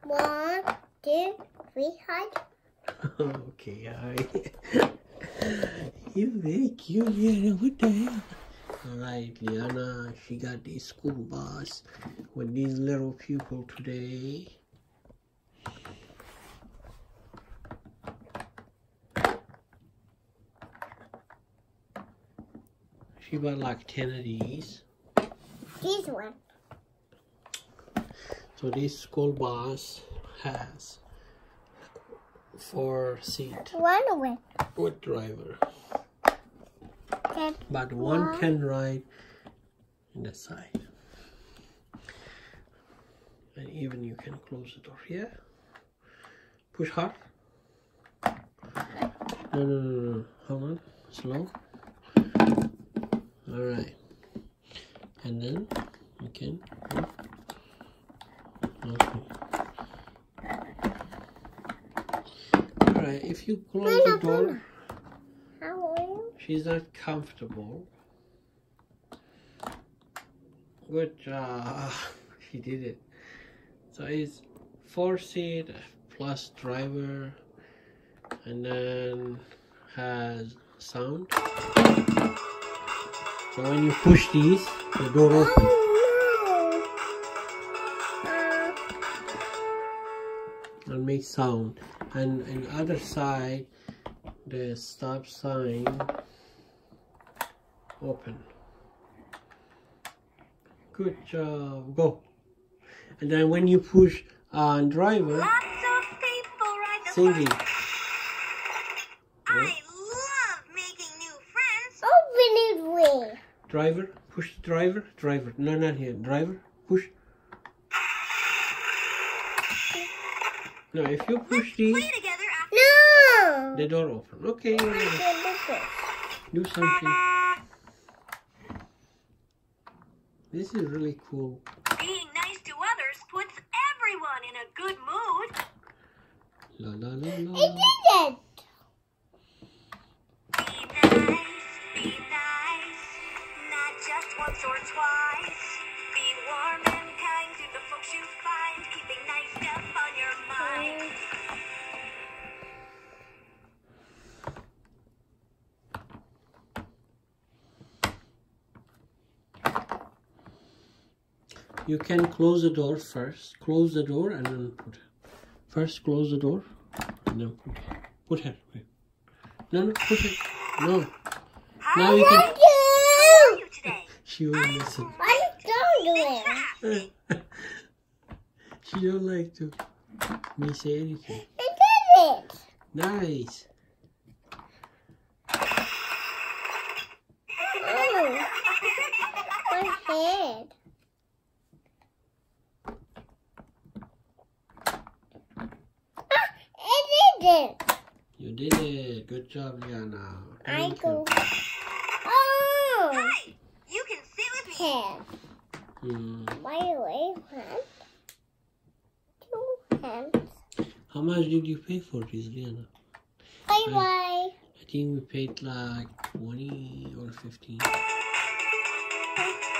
1, 2, 3, hide. Okay, alright. You're very cute, Liana. What the hell? Alright, Liana, she got the school bus with these little people today. She bought like 10 of these. This one. So this school bus has 4 seats with driver. But one can ride in the side. And even you can close the door here. Push hard. No. Hold on. Slow. Alright. And then you can. Okay. Alright, if you close the door, she's not comfortable. Good job. She did it. So it's 4 seat plus driver, and then has sound. So when you push these, the door opens. And make sound. And on the other side, the stop sign open. Good job. Go. And then when you push on driver, singing. I love making new friends. Open it way. Driver, push driver, driver. No, not here. Driver, push. No, if you push these, No. the door open. Okay, do something. This is really cool. Being nice to others puts everyone in a good mood. La la la la. It didn't. Be nice, not just once or twice. Be warm and kind to the folks you find, keeping nice stuff on your mind. You can close the door first. Close the door and then put it. First close the door and then put it. Put it. Wait. No, put it. No. Now you can. You today. She won't listen. Why don't do it? She don't like to me say anything. It didn't. Nice. Oh. My head. It didn't. You did it. Good job, Liana. I Thank go. you. Oh. Hi, you can sit with me. Hand. By the way, hand. 2 hands. How much did you pay for this, Liana? Bye bye. I think we paid like 20 or 15.